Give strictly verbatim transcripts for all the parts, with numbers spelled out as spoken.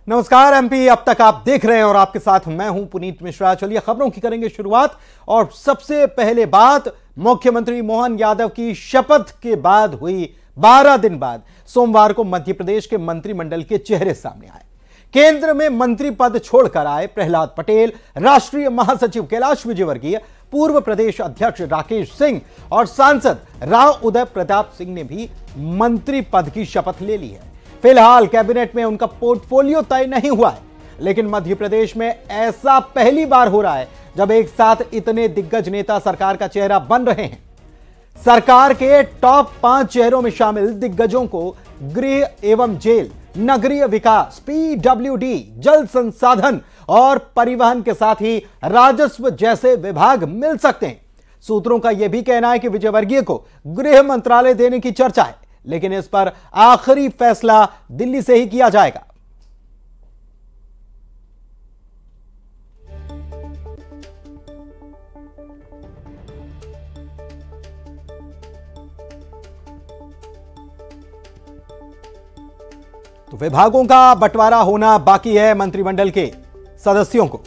नमस्कार एमपी अब तक आप देख रहे हैं और आपके साथ मैं हूं पुनीत मिश्रा। चलिए खबरों की करेंगे शुरुआत और सबसे पहले बात मुख्यमंत्री मोहन यादव की शपथ के बाद हुई। बारह दिन बाद सोमवार को मध्य प्रदेश के मंत्रिमंडल के चेहरे सामने आए। केंद्र में मंत्री पद छोड़कर आए प्रहलाद पटेल, राष्ट्रीय महासचिव कैलाश विजयवर्गीय, पूर्व प्रदेश अध्यक्ष राकेश सिंह और सांसद राव उदय प्रताप सिंह ने भी मंत्री पद की शपथ ले ली है। फिलहाल कैबिनेट में उनका पोर्टफोलियो तय नहीं हुआ है, लेकिन मध्य प्रदेश में ऐसा पहली बार हो रहा है जब एक साथ इतने दिग्गज नेता सरकार का चेहरा बन रहे हैं। सरकार के टॉप पांच चेहरों में शामिल दिग्गजों को गृह एवं जेल, नगरीय विकास, पीडब्ल्यूडी, जल संसाधन और परिवहन के साथ ही राजस्व जैसे विभाग मिल सकते हैं। सूत्रों का यह भी कहना है कि विजयवर्गीय को गृह मंत्रालय देने की चर्चा है, लेकिन इस पर आखिरी फैसला दिल्ली से ही किया जाएगा। तो विभागों का बंटवारा होना बाकी है मंत्रिमंडल के सदस्यों को।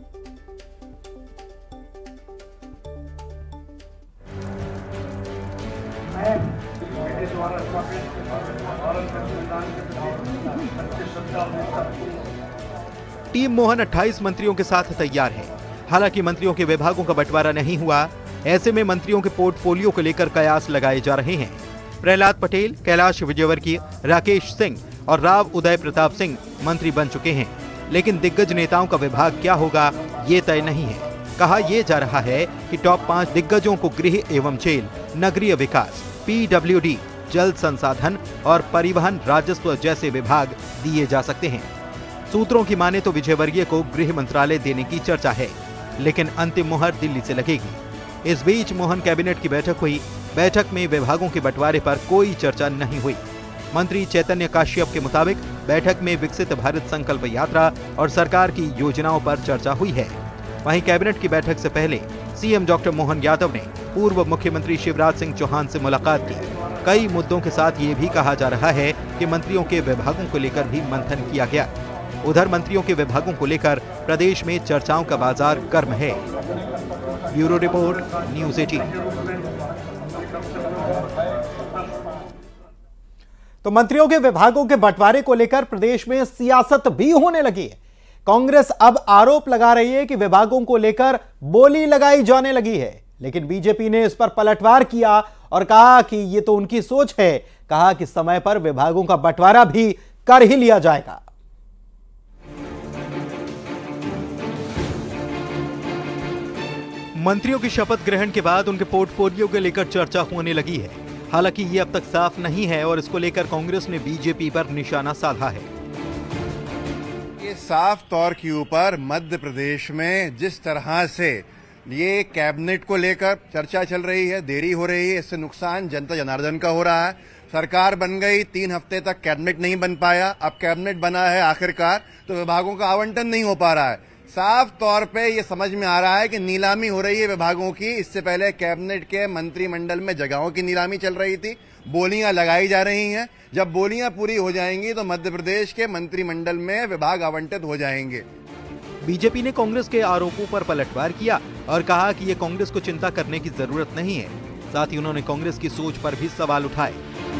टीम मोहन अट्ठाईस मंत्रियों के साथ तैयार है। हालांकि मंत्रियों के विभागों का बंटवारा नहीं हुआ, ऐसे में मंत्रियों के पोर्टफोलियो को लेकर कयास लगाए जा रहे हैं। प्रहलाद पटेल, कैलाश विजयवर्गीय, राकेश सिंह और राव उदय प्रताप सिंह मंत्री बन चुके हैं, लेकिन दिग्गज नेताओं का विभाग क्या होगा ये तय नहीं है। कहा यह जा रहा है कि टॉप पांच दिग्गजों को गृह एवं जेल, नगरीय विकास, पीडब्ल्यूडी, जल संसाधन और परिवहन राजस्व जैसे विभाग दिए जा सकते हैं। सूत्रों की माने तो विजयवर्गीय को गृह मंत्रालय देने की चर्चा है, लेकिन अंतिम मुहर दिल्ली से लगेगी। इस बीच मोहन कैबिनेट की बैठक हुई। बैठक में विभागों के बंटवारे पर कोई चर्चा नहीं हुई। मंत्री चैतन्य काश्यप के मुताबिक बैठक में विकसित भारत संकल्प यात्रा और सरकार की योजनाओं पर चर्चा हुई है। वहीं कैबिनेट की बैठक से पहले सीएम डॉक्टर मोहन यादव ने पूर्व मुख्यमंत्री शिवराज सिंह चौहान से मुलाकात की। कई मुद्दों के साथ ये भी कहा जा रहा है कि मंत्रियों के विभागों को लेकर भी मंथन किया गया। उधर मंत्रियों के विभागों को लेकर प्रदेश में चर्चाओं का बाजार गर्म है। ब्यूरो रिपोर्ट, न्यूज़ अठारह। तो मंत्रियों के विभागों के बंटवारे को लेकर प्रदेश में सियासत भी होने लगी है। कांग्रेस अब आरोप लगा रही है कि विभागों को लेकर बोली लगाई जाने लगी है, लेकिन बीजेपी ने इस पर पलटवार किया और कहा कि यह तो उनकी सोच है। कहा कि समय पर विभागों का बंटवारा भी कर ही लिया जाएगा। मंत्रियों की शपथ ग्रहण के बाद उनके पोर्टफोलियो को लेकर चर्चा होने लगी है। हालांकि ये अब तक साफ नहीं है और इसको लेकर कांग्रेस ने बीजेपी पर निशाना साधा है। ये साफ तौर के ऊपर मध्य प्रदेश में जिस तरह से ये कैबिनेट को लेकर चर्चा चल रही है, देरी हो रही है, इससे नुकसान जनता जनार्दन का हो रहा है। सरकार बन गई, तीन हफ्ते तक कैबिनेट नहीं बन पाया, अब कैबिनेट बना है आखिरकार, तो विभागों का आवंटन नहीं हो पा रहा है। साफ तौर पे ये समझ में आ रहा है कि नीलामी हो रही है विभागों की। इससे पहले कैबिनेट के मंत्रिमंडल में जगहों की नीलामी चल रही थी, बोलियां लगाई जा रही हैं। जब बोलियां पूरी हो जाएंगी तो मध्य प्रदेश के मंत्रिमंडल में विभाग आवंटित हो जाएंगे। बीजेपी ने कांग्रेस के आरोपों पर पलटवार किया और कहा कि ये कांग्रेस को चिंता करने की जरूरत नहीं है। साथ ही उन्होंने कांग्रेस की सोच पर भी सवाल उठाए।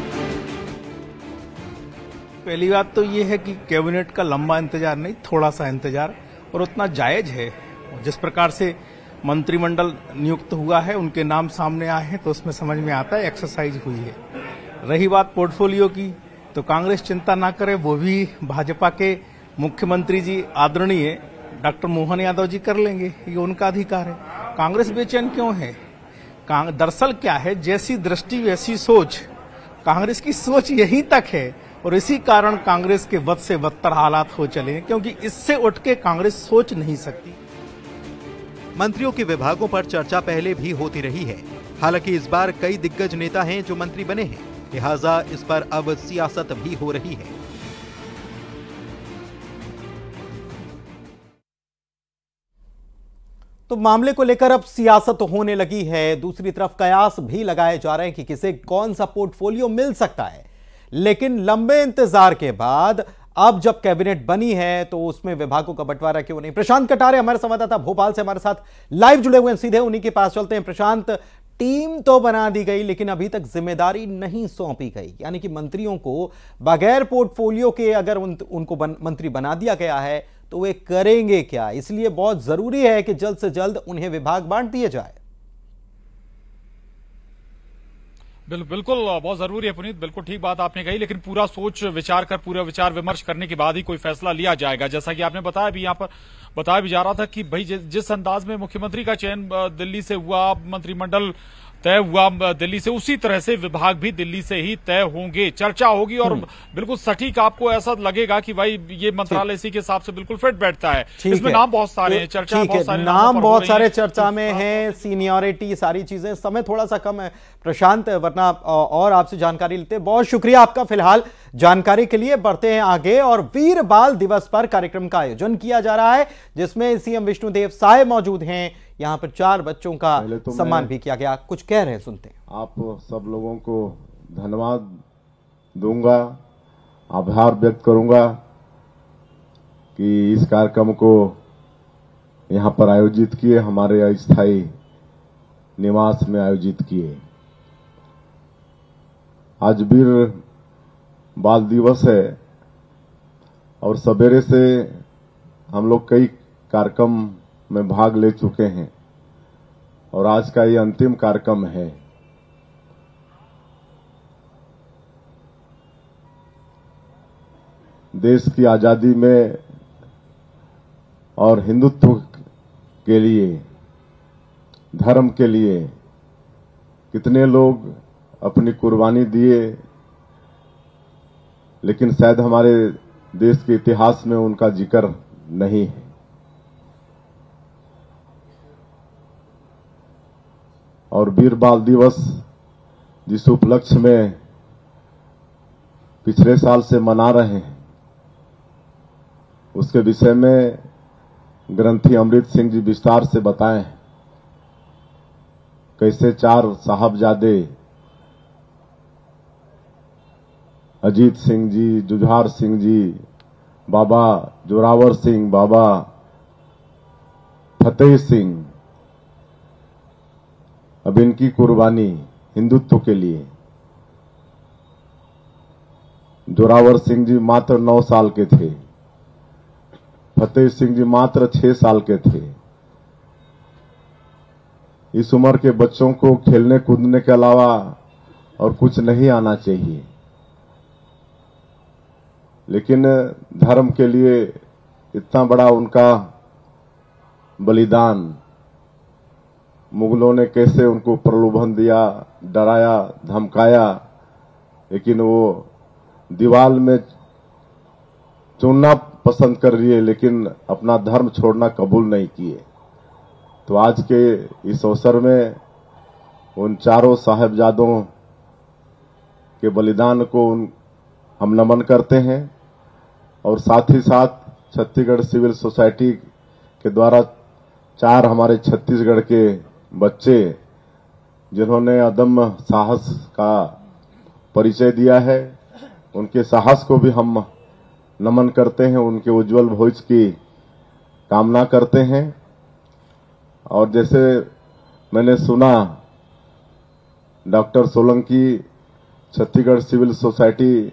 पहली बात तो ये है कि कैबिनेट का लंबा इंतजार नहीं, थोड़ा सा इंतजार और उतना जायज है। जिस प्रकार से मंत्रिमंडल नियुक्त हुआ है, उनके नाम सामने आए हैं, तो उसमें समझ में आता है एक्सरसाइज हुई है। रही बात पोर्टफोलियो की, तो कांग्रेस चिंता ना करे, वो भी भाजपा के मुख्यमंत्री जी आदरणीय डॉक्टर मोहन यादव जी कर लेंगे, ये उनका अधिकार है। कांग्रेस बेचैन क्यों है? दरअसल क्या है, जैसी दृष्टि वैसी सोच, कांग्रेस की सोच यहीं तक है और इसी कारण कांग्रेस के बद से बदतर हालात हो चले हैं, क्योंकि इससे उठ के कांग्रेस सोच नहीं सकती। मंत्रियों के विभागों पर चर्चा पहले भी होती रही है। हालांकि इस बार कई दिग्गज नेता हैं जो मंत्री बने हैं, लिहाजा इस पर अब सियासत भी हो रही है। तो मामले को लेकर अब सियासत होने लगी है। दूसरी तरफ कयास भी लगाए जा रहे हैं कि किसे कौन सा पोर्टफोलियो मिल सकता है, लेकिन लंबे इंतजार के बाद अब जब कैबिनेट बनी है तो उसमें विभागों का बंटवारा क्यों नहीं? प्रशांत कटारे हमारे संवाददाता भोपाल से हमारे साथ लाइव जुड़े हुए हैं, सीधे उन्हीं के पास चलते हैं। प्रशांत, टीम तो बना दी गई लेकिन अभी तक जिम्मेदारी नहीं सौंपी गई, यानी कि मंत्रियों को बगैर पोर्टफोलियो के अगर उन, उनको बन, मंत्री बना दिया गया है तो वे करेंगे क्या? इसलिए बहुत जरूरी है कि जल्द से जल्द उन्हें विभाग बांट दिए जाए। बिल्कुल बहुत जरूरी है पुनीत, बिल्कुल ठीक बात आपने कही, लेकिन पूरा सोच विचार कर पूरा विचार विमर्श करने के बाद ही कोई फैसला लिया जाएगा। जैसा कि आपने बताया भी, यहाँ पर बताया भी जा रहा था कि भाई जिस अंदाज में मुख्यमंत्री का चयन दिल्ली से हुआ, मंत्रिमंडल तय हुआ दिल्ली से, उसी तरह से विभाग भी दिल्ली से ही तय होंगे, चर्चा होगी और बिल्कुल सटीक आपको ऐसा लगेगा कि भाई ये मंत्रालय इसी के हिसाब से बिल्कुल फिट बैठता है। इसमें नाम बहुत सारे हैं, चर्चा बहुत सारे नाम बहुत सारे चर्चा में हैं, सीनियरिटी, सारी चीजें। समय थोड़ा सा कम है प्रशांत, वरना और आपसे जानकारी लेते हैं। बहुत शुक्रिया आपका फिलहाल जानकारी के लिए। बढ़ते हैं आगे और वीर बाल दिवस पर कार्यक्रम का आयोजन किया जा रहा है जिसमें सीएम विष्णुदेव साय मौजूद हैं। यहाँ पर चार बच्चों का तो सम्मान भी किया गया, कुछ कह रहे हैं, सुनते हैं। आप सब लोगों को धन्यवाद दूंगा, आभार व्यक्त करूंगा कि इस कार्यक्रम को यहाँ पर आयोजित किए, हमारे अस्थायी निवास में आयोजित किए। आज वीर बाल दिवस है और सवेरे से हम लोग कई कार्यक्रम में भाग ले चुके हैं और आज का ये अंतिम कार्यक्रम है। देश की आजादी में और हिंदुत्व के लिए, धर्म के लिए कितने लोग अपनी कुर्बानी दिए, लेकिन शायद हमारे देश के इतिहास में उनका जिक्र नहीं है। और वीर बाल दिवस जिस उपलक्ष्य में पिछले साल से मना रहे हैं, उसके विषय में ग्रंथी अमृत सिंह जी विस्तार से बताएं कैसे चार साहबजादे अजीत सिंह जी, जुझार सिंह जी, बाबा जोरावर सिंह, बाबा फतेह सिंह, अब इनकी कुर्बानी हिंदुत्व के लिए। जोरावर सिंह जी मात्र नौ साल के थे, फतेह सिंह जी मात्र छह साल के थे। इस उम्र के बच्चों को खेलने कूदने के अलावा और कुछ नहीं आना चाहिए, लेकिन धर्म के लिए इतना बड़ा उनका बलिदान, मुगलों ने कैसे उनको प्रलोभन दिया, डराया, धमकाया, लेकिन वो दीवार में चुनना पसंद कर लिए, लेकिन अपना धर्म छोड़ना कबूल नहीं किए। तो आज के इस अवसर में उन चारों साहिबजादों के बलिदान को उन हम नमन करते हैं और साथ ही साथ छत्तीसगढ़ सिविल सोसाइटी के द्वारा चार हमारे छत्तीसगढ़ के बच्चे जिन्होंने अदम्य साहस का परिचय दिया है, उनके साहस को भी हम नमन करते हैं, उनके उज्जवल भविष्य की कामना करते हैं। और जैसे मैंने सुना, doctor Solanki Chhattisgarh civil society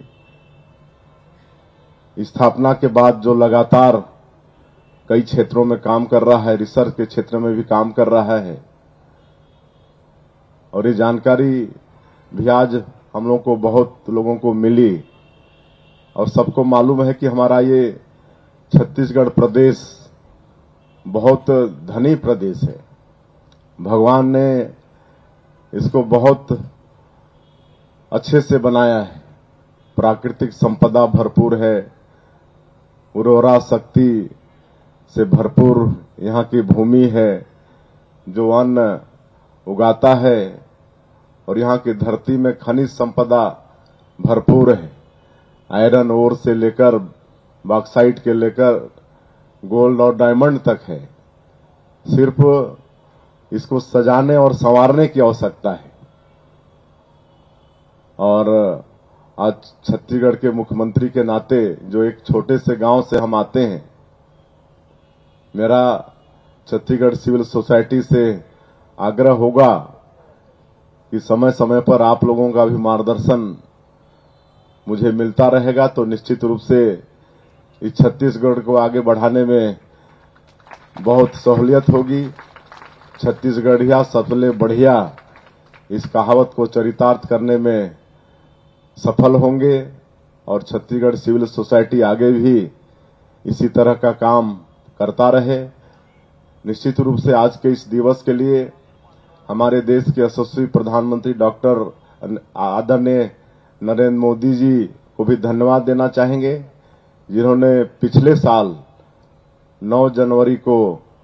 स्थापना के बाद जो लगातार कई क्षेत्रों में काम कर रहा है, रिसर्च के क्षेत्र में भी काम कर रहा है, और ये जानकारी भी आज हम लोगों को बहुत लोगों को मिली और सबको मालूम है कि हमारा ये छत्तीसगढ़ प्रदेश बहुत धनी प्रदेश है। भगवान ने इसको बहुत अच्छे से बनाया है, प्राकृतिक संपदा भरपूर है, उर्वरा शक्ति से भरपूर यहाँ की भूमि है, जो अन्न उगाता है, और यहाँ की धरती में खनिज संपदा भरपूर है। आयरन ओर से लेकर बॉक्साइट के लेकर गोल्ड और डायमंड तक है। सिर्फ इसको सजाने और संवारने की आवश्यकता है। और आज छत्तीसगढ़ के मुख्यमंत्री के नाते जो एक छोटे से गांव से हम आते हैं, मेरा छत्तीसगढ़ सिविल सोसाइटी से आग्रह होगा कि समय समय पर आप लोगों का भी मार्गदर्शन मुझे मिलता रहेगा तो निश्चित रूप से इस छत्तीसगढ़ को आगे बढ़ाने में बहुत सहूलियत होगी। छत्तीसगढ़िया सबसे बढ़िया इस कहावत को चरितार्थ करने में सफल होंगे और छत्तीसगढ़ सिविल सोसाइटी आगे भी इसी तरह का काम करता रहे। निश्चित रूप से आज के इस दिवस के लिए हमारे देश के यशस्वी प्रधानमंत्री डॉक्टर आदरणीय नरेंद्र मोदी जी को भी धन्यवाद देना चाहेंगे, जिन्होंने पिछले साल नौ जनवरी को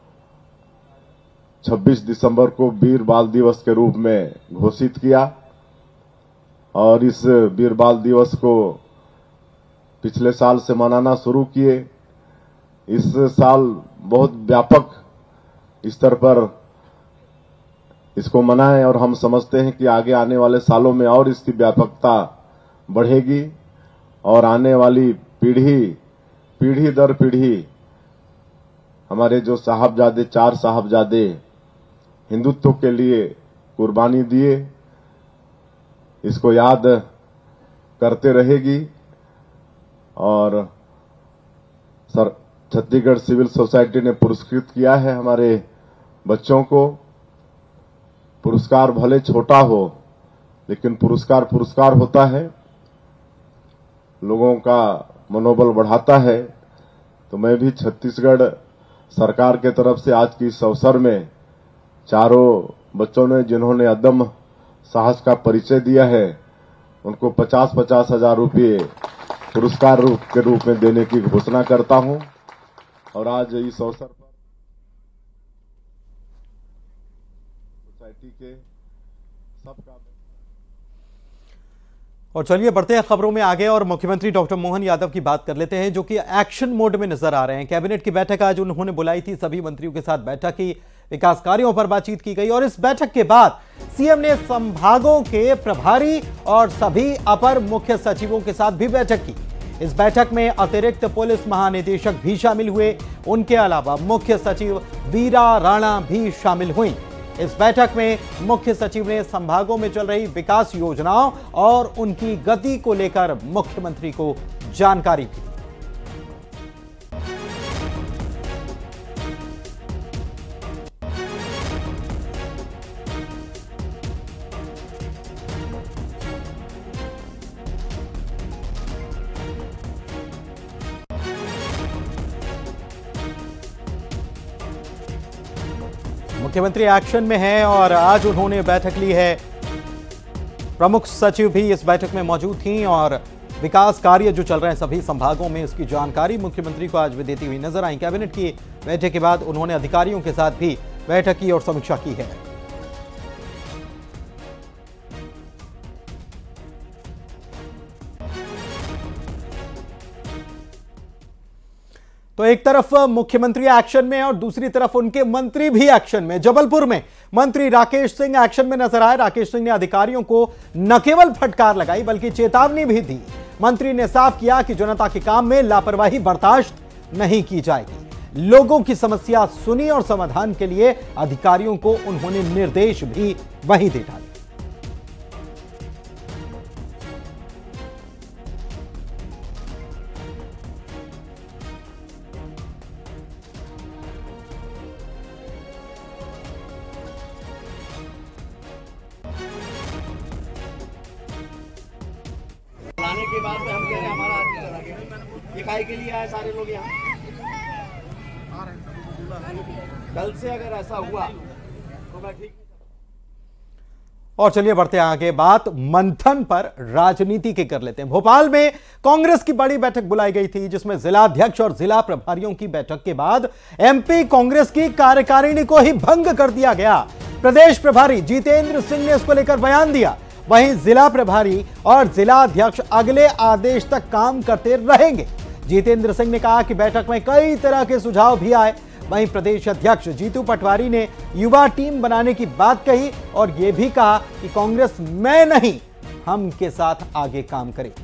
छब्बीस दिसंबर को वीर बाल दिवस के रूप में घोषित किया और इस वीर बाल दिवस को पिछले साल से मनाना शुरू किए। इस साल बहुत व्यापक स्तर पर इसको मनाएं और हम समझते हैं कि आगे आने वाले सालों में और इसकी व्यापकता बढ़ेगी और आने वाली पीढ़ी पीढ़ी दर पीढ़ी हमारे जो साहबजादे चार साहबजादे हिंदुत्व के लिए कुर्बानी दिए, इसको याद करते रहेगी। और सर छत्तीसगढ़ सिविल सोसाइटी ने पुरस्कृत किया है हमारे बच्चों को। पुरस्कार भले छोटा हो लेकिन पुरस्कार पुरस्कार होता है, लोगों का मनोबल बढ़ाता है। तो मैं भी छत्तीसगढ़ सरकार के तरफ से आज की इस अवसर में चारों बच्चों ने जिन्होंने अदम्य साहस का परिचय दिया है, उनको पचास पचास हजार रुपये पुरस्कार रूप के रूप में देने की घोषणा करता हूं। और आज इस अवसर पर सोसाइटी के सबका और चलिए बढ़ते हैं खबरों में आगे और मुख्यमंत्री डॉक्टर मोहन यादव की बात कर लेते हैं, जो कि एक्शन मोड में नजर आ रहे हैं। कैबिनेट की बैठक आज उन्होंने बुलाई थी, सभी मंत्रियों के साथ बैठक की, विकास कार्यों पर बातचीत की गई और इस बैठक के बाद सीएम ने संभागों के प्रभारी और सभी अपर मुख्य सचिवों के साथ भी बैठक की। इस बैठक में अतिरिक्त पुलिस महानिदेशक भी शामिल हुए, उनके अलावा मुख्य सचिव वीरा राणा भी शामिल हुई। इस बैठक में मुख्य सचिव ने संभागों में चल रही विकास योजनाओं और उनकी गति को लेकर मुख्यमंत्री को जानकारी दी। मुख्यमंत्री एक्शन में हैं और आज उन्होंने बैठक ली है। प्रमुख सचिव भी इस बैठक में मौजूद थीं और विकास कार्य जो चल रहे हैं सभी संभागों में इसकी जानकारी मुख्यमंत्री को आज भी देती हुई नजर आई। कैबिनेट की बैठक के बाद उन्होंने अधिकारियों के साथ भी बैठक की और समीक्षा की है। तो एक तरफ मुख्यमंत्री एक्शन में और दूसरी तरफ उनके मंत्री भी एक्शन में। जबलपुर में मंत्री राकेश सिंह एक्शन में नजर आए। राकेश सिंह ने अधिकारियों को न केवल फटकार लगाई बल्कि चेतावनी भी दी। मंत्री ने साफ किया कि जनता के काम में लापरवाही बर्दाश्त नहीं की जाएगी। लोगों की समस्या सुनी और समाधान के लिए अधिकारियों को उन्होंने निर्देश भी वहीं दे डाले। लाने के बाद में हम कह रहे हैं हमारा आदमी चला गया। ये काहे के लिए आए सारे लोग यहाँ? कल से अगर ऐसा हुआ तो मैं ठीक। और चलिए बढ़ते हैं आगे। बात मंथन पर राजनीति के कर लेते हैं। भोपाल में कांग्रेस की बड़ी बैठक बुलाई गई थी, जिसमें जिला अध्यक्ष और जिला प्रभारियों की बैठक के बाद एमपी कांग्रेस की कार्यकारिणी को ही भंग कर दिया गया। प्रदेश प्रभारी जितेंद्र सिंह ने इसको लेकर बयान दिया। वहीं जिला प्रभारी और जिला अध्यक्ष अगले आदेश तक काम करते रहेंगे। जितेंद्र सिंह ने कहा कि बैठक में कई तरह के सुझाव भी आए। वहीं प्रदेश अध्यक्ष जीतू पटवारी ने युवा टीम बनाने की बात कही और यह भी कहा कि कांग्रेस मैं नहीं हम के साथ आगे काम करेगी।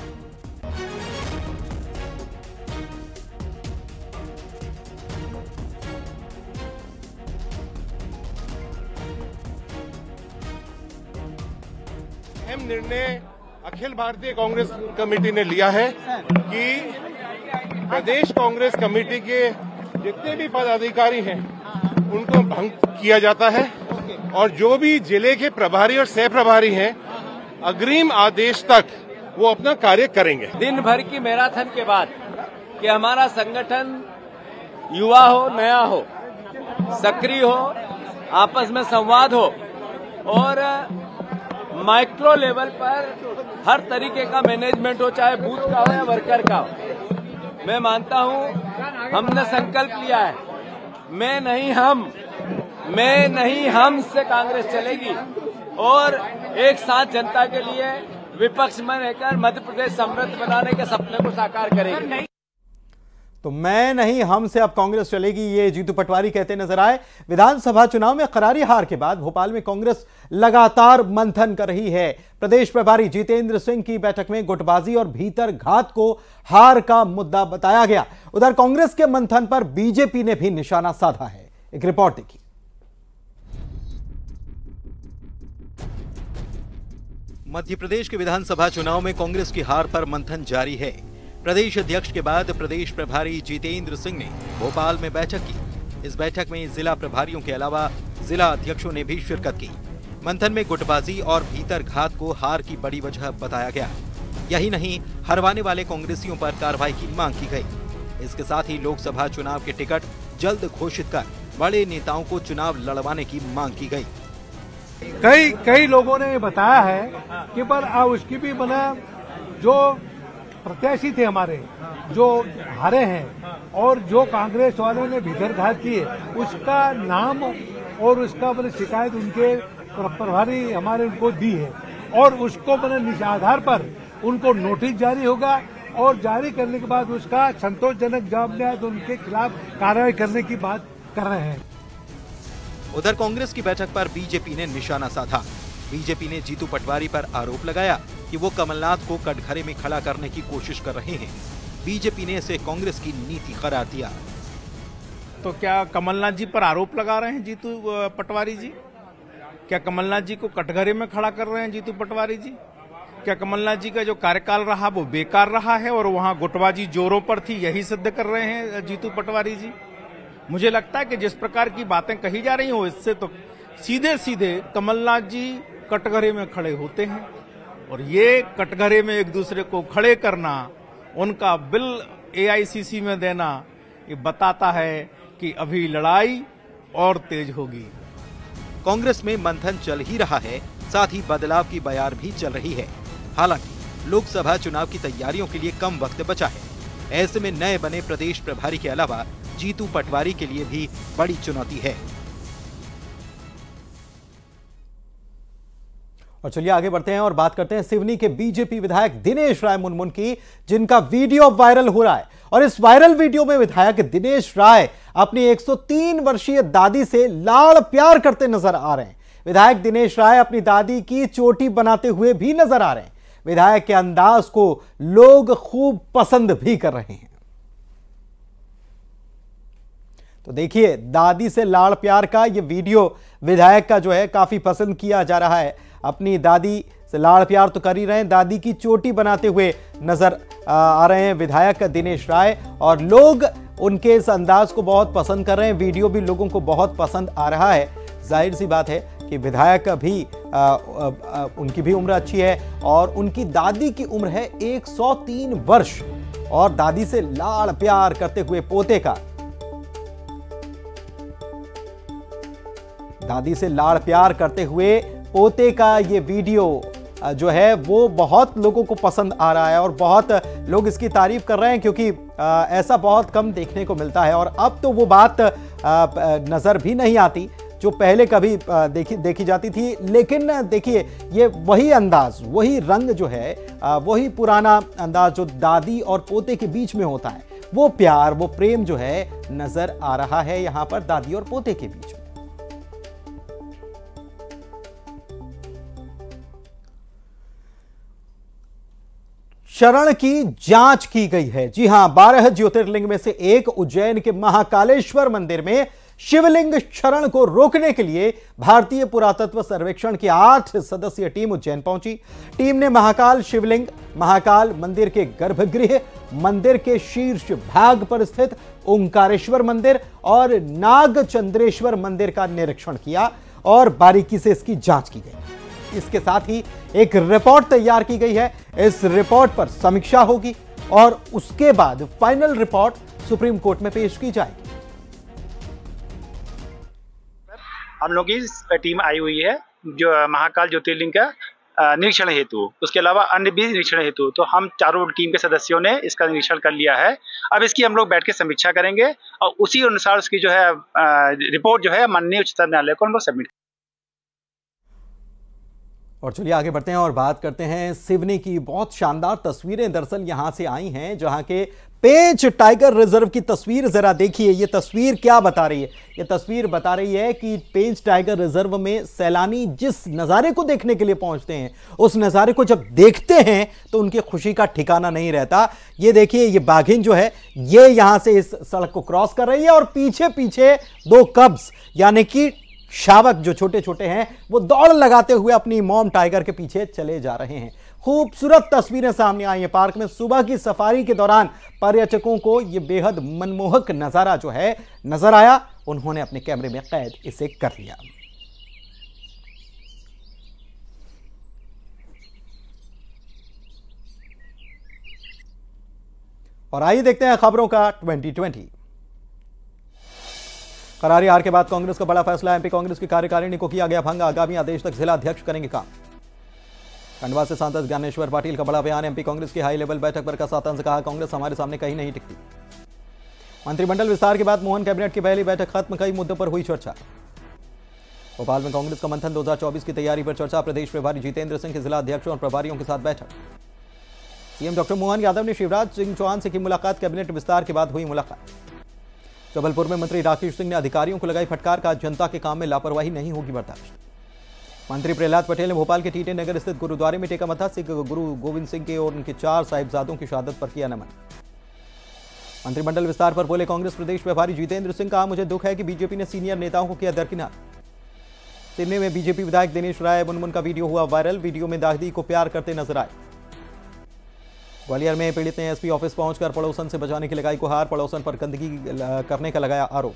अहम निर्णय अखिल भारतीय कांग्रेस कमेटी ने लिया है कि प्रदेश कांग्रेस कमेटी के जितने भी पदाधिकारी हैं उनको भंग किया जाता है और जो भी जिले के प्रभारी और सह प्रभारी हैं अग्रिम आदेश तक वो अपना कार्य करेंगे। दिन भर की मैराथन के बाद कि हमारा संगठन युवा हो, नया हो, सक्रिय हो, आपस में संवाद हो और माइक्रो लेवल पर हर तरीके का मैनेजमेंट हो, चाहे बूथ का हो या वर्कर का हो। मैं मानता हूं हमने संकल्प लिया है, मैं नहीं हम, मैं नहीं हम से कांग्रेस चलेगी और एक साथ जनता के लिए विपक्ष में रहकर मध्य प्रदेश समृद्ध बनाने के सपने को साकार करेगी। तो मैं नहीं हम से अब कांग्रेस चलेगी, ये जीतू पटवारी कहते नजर आए। विधानसभा चुनाव में करारी हार के बाद भोपाल में कांग्रेस लगातार मंथन कर रही है। प्रदेश प्रभारी जितेंद्र सिंह की बैठक में गुटबाजी और भीतर घात को हार का मुद्दा बताया गया। उधर कांग्रेस के मंथन पर बीजेपी ने भी निशाना साधा है। एक रिपोर्ट देखिए। मध्य प्रदेश के विधानसभा चुनाव में कांग्रेस की हार पर मंथन जारी है। प्रदेश अध्यक्ष के बाद प्रदेश प्रभारी जितेंद्र सिंह ने भोपाल में बैठक की। इस बैठक में जिला प्रभारियों के अलावा जिला अध्यक्षों ने भी शिरकत की। मंथन में गुटबाजी और भीतर घात को हार की बड़ी वजह बताया गया। यही नहीं, हरवाने वाले कांग्रेसियों पर कार्रवाई की मांग की गई। इसके साथ ही लोकसभा चुनाव के टिकट जल्द घोषित कर बड़े नेताओं को चुनाव लड़वाने की मांग की गई। कई कई लोगों ने बताया है कि पर आ उसकी भी बना जो प्रत्याशी थे हमारे जो हारे हैं और जो कांग्रेस वालों ने भीतरघात की है उसका नाम और उसका मैंने शिकायत उनके प्रभारी हमारे उनको दी है और उसको मैंने आधार पर उनको नोटिस जारी होगा और जारी करने के बाद उसका संतोषजनक जवाब दिया तो उनके खिलाफ कार्रवाई करने की बात कर रहे हैं। उधर कांग्रेस की बैठक पर बीजेपी ने निशाना साधा। बीजेपी ने जीतू पटवारी पर आरोप लगाया कि वो कमलनाथ को कटघरे में खड़ा करने की कोशिश कर रहे हैं। बीजेपी ने इसे कांग्रेस की नीति करार दिया। तो क्या कमलनाथ जी पर आरोप लगा रहे हैं जीतू पटवारी जी? क्या कमलनाथ जी को कटघरे में खड़ा कर रहे हैं जीतू पटवारी जी? क्या कमलनाथ जी का जो कार्यकाल रहा वो बेकार रहा है और वहां गुटबाजी जोरों पर थी, यही सिद्ध कर रहे हैं जीतू पटवारी जी? मुझे लगता है कि जिस प्रकार की बातें कही जा रही हो इससे तो सीधे सीधे कमलनाथ जी कटघरे में खड़े होते हैं और ये कटघरे में एक दूसरे को खड़े करना, उनका बिल एआईसीसी में देना, ये बताता है कि अभी लड़ाई और तेज होगी। कांग्रेस में मंथन चल ही रहा है, साथ ही बदलाव की बयार भी चल रही है। हालांकि लोकसभा चुनाव की तैयारियों के लिए कम वक्त बचा है। ऐसे में नए बने प्रदेश प्रभारी के अलावा जीतू पटवारी के लिए भी बड़ी चुनौती है। और चलिए आगे बढ़ते हैं और बात करते हैं सिवनी के बीजेपी विधायक दिनेश राय मुनमुन की, जिनका वीडियो वायरल हो रहा है। और इस वायरल वीडियो में विधायक दिनेश राय अपनी एक सौ तीन वर्षीय दादी से लाड़ प्यार करते नजर आ रहे हैं। विधायक दिनेश राय अपनी दादी की चोटी बनाते हुए भी नजर आ रहे हैं। विधायक के अंदाज को लोग खूब पसंद भी कर रहे हैं। तो देखिए, दादी से लाड़ प्यार का ये वीडियो विधायक का जो है काफी पसंद किया जा रहा है। अपनी दादी से लाड़ प्यार तो कर ही रहे हैं, दादी की चोटी बनाते हुए नजर आ रहे हैं विधायक दिनेश राय और लोग उनके इस अंदाज को बहुत पसंद कर रहे हैं। वीडियो भी लोगों को बहुत पसंद आ रहा है। जाहिर सी बात है कि विधायक भी आ, आ, आ, उनकी भी उम्र अच्छी है और उनकी दादी की उम्र है एक सौ तीन वर्ष और दादी से लाड़ प्यार करते हुए पोते का दादी से लाड़ प्यार करते हुए पोते का ये वीडियो जो है वो बहुत लोगों को पसंद आ रहा है और बहुत लोग इसकी तारीफ कर रहे हैं, क्योंकि आ, ऐसा बहुत कम देखने को मिलता है। और अब तो वो बात आ, नजर भी नहीं आती जो पहले कभी आ, देखी देखी जाती थी। लेकिन देखिए, ये वही अंदाज, वही रंग जो है, आ, वही पुराना अंदाज जो दादी और पोते के बीच में होता है, वो प्यार, वो प्रेम जो है नजर आ रहा है यहां पर दादी और पोते के बीच में। शरण की जांच की गई है। जी हां, बारह ज्योतिर्लिंग में से एक उज्जैन के महाकालेश्वर मंदिर में शिवलिंग शरण को रोकने के लिए भारतीय पुरातत्व सर्वेक्षण की आठ सदस्यीय टीम उज्जैन पहुंची। टीम ने महाकाल शिवलिंग, महाकाल मंदिर के गर्भगृह, मंदिर के शीर्ष भाग पर स्थित ओंकारेश्वर मंदिर और नागचंद्रेश्वर मंदिर का निरीक्षण किया और बारीकी से इसकी जांच की गई। इसके साथ ही एक रिपोर्ट तैयार की गई है। इस रिपोर्ट पर समीक्षा होगी और उसके बाद फाइनल रिपोर्ट सुप्रीम कोर्ट में पेश की जाएगी। हम लोग की टीम आई हुई है जो महाकाल ज्योतिर्लिंग का निरीक्षण हेतु, उसके अलावा अन्य भी निरीक्षण हेतु। तो हम चारों टीम के सदस्यों ने इसका निरीक्षण कर लिया है। अब इसकी हम लोग बैठ के समीक्षा करेंगे और उसी अनुसार उसकी जो है रिपोर्ट जो है माननीय उच्चतम न्यायालय को हम लोग सबमिट। और चलिए आगे बढ़ते हैं और बात करते हैं सिवनी की। बहुत शानदार तस्वीरें दरअसल यहां से आई हैं, जहां के पेंच टाइगर रिजर्व की तस्वीर जरा देखिए। ये तस्वीर क्या बता रही है? ये तस्वीर बता रही है कि पेंच टाइगर रिजर्व में सैलानी जिस नज़ारे को देखने के लिए पहुंचते हैं, उस नज़ारे को जब देखते हैं तो उनकी खुशी का ठिकाना नहीं रहता। ये देखिए, ये बाघिन जो है ये यहां से इस सड़क को क्रॉस कर रही है और पीछे पीछे दो कब्स यानी कि शावक जो छोटे छोटे हैं वो दौड़ लगाते हुए अपनी मॉम टाइगर के पीछे चले जा रहे हैं। खूबसूरत तस्वीरें सामने आई हैं। पार्क में सुबह की सफारी के दौरान पर्यटकों को यह बेहद मनमोहक नजारा जो है नजर आया। उन्होंने अपने कैमरे में कैद इसे कर लिया। और आइए देखते हैं खबरों का ट्वेंटी ट्वेंटी। करारी हार के बाद कांग्रेस का बड़ा फैसला। एमपी कांग्रेस की कार्यकारिणी को किया गया भंग। आगामी आदेश तक जिला अध्यक्ष करेंगे काम। खंडवा से सांसद ज्ञानेश्वर पाटिल का बड़ा बयान। एमपी कांग्रेस की हाई लेवल बैठक पर कसा तंज, कहा कांग्रेस हमारे सामने कहीं नहीं टिकती। मंत्रिमंडल विस्तार के बाद मोहन कैबिनेट की पहली बैठक खत्म, कई मुद्दों पर हुई चर्चा। भोपाल में कांग्रेस का मंथन दो हज़ार चौबीस की तैयारी पर चर्चा। प्रदेश प्रभारी जितेंद्र सिंह के जिला अध्यक्षों और प्रभारियों के साथ बैठक। सीएम डॉक्टर मोहन यादव ने शिवराज सिंह चौहान से की मुलाकात। कैबिनेट विस्तार के बाद हुई मुलाकात। जबलपुर में मंत्री राकेश सिंह ने अधिकारियों को लगाई फटकार, का जनता के काम में लापरवाही नहीं होगी बर्दाश्त। मंत्री प्रहलाद पटेल ने भोपाल के टीटे नगर स्थित गुरुद्वारे में टेका मत्था। सिख गुरु गोविंद सिंह के और उनके चार साहिबजादों की शहादत पर किया नमन। मंत्रिमंडल विस्तार पर बोले कांग्रेस प्रदेश प्रभारी जितेंद्र सिंह, कहा मुझे दुख है कि बीजेपी ने सीनियर नेताओं को किया दरकिनार। सिडनी में बीजेपी विधायक दिनेश राय मुनमुन का वीडियो हुआ वायरल। वीडियो में दादी को प्यार करते नजर आए। ग्वालियर में पीड़ित ने एसपी ऑफिस पहुंचकर पड़ोसन से बचाने की लगाई गुहार। पड़ोसन पर गंदगी करने का लगाया आरोप।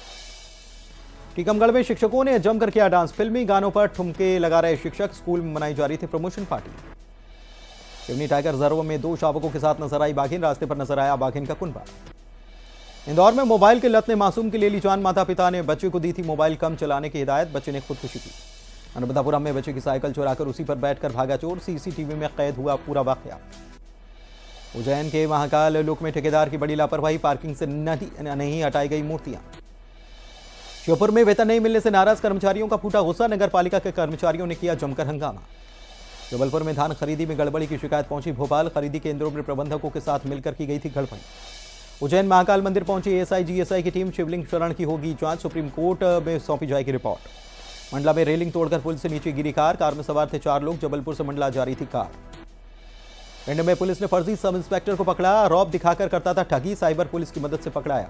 टीकमगढ़ में शिक्षकों ने जमकर किया डांस। फिल्मी गानों पर ठुमके लगा रहे शिक्षक। स्कूल में मनाई जा रही थी promotion party. Seoni tiger reserve में दो शावकों के साथ नजर आई बाघिन। रास्ते पर नजर आया बाघिन का कुनबा। इंदौर में मोबाइल की लत ने मासूम की ले ली जान। माता पिता ने बच्चे को दी थी मोबाइल कम चलाने की हिदायत। बच्चे ने खुदकुशी की। नर्मदापुरम में बच्चे की साइकिल चुराकर उसी पर बैठकर भागा चोर। सीसीटीवी में कैद हुआ पूरा वाकया। उज्जैन के महाकाल लुक में ठेकेदार की बड़ी लापरवाही। पार्किंग से नहीं हटाई गई मूर्तियां। श्योपुर में वेतन नहीं मिलने से नाराज कर्मचारियों का फूटा गुस्सा। नगर पालिका के कर्मचारियों ने किया जमकर हंगामा। जबलपुर में धान खरीदी में गड़बड़ी की शिकायत पहुंची भोपाल। खरीदी केंद्रों में प्रबंधकों के साथ मिलकर की गई थी गड़बड़ी। उज्जैन महाकाल मंदिर पहुंची एएसआई जीएसआई की टीम। शिवलिंग शरण की होगी जांच। सुप्रीम कोर्ट में सौंपी जाएगी रिपोर्ट। मंडला में रेलिंग तोड़कर पुल से नीचे गिरी कार। कार में सवार थे चार लोग। जबलपुर से मंडला जा रही थी कार। पिंड में पुलिस ने फर्जी सब इंस्पेक्टर को पकड़ा। रौब दिखाकर करता था ठगी। साइबर पुलिस की मदद से पकड़ाया।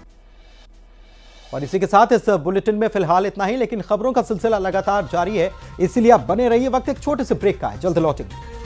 और इसी के साथ इस बुलेटिन में फिलहाल इतना ही, लेकिन खबरों का सिलसिला लगातार जारी है, इसलिए आप बने रहिए। वक्त एक छोटे से ब्रेक का है, जल्द लौटेंगे।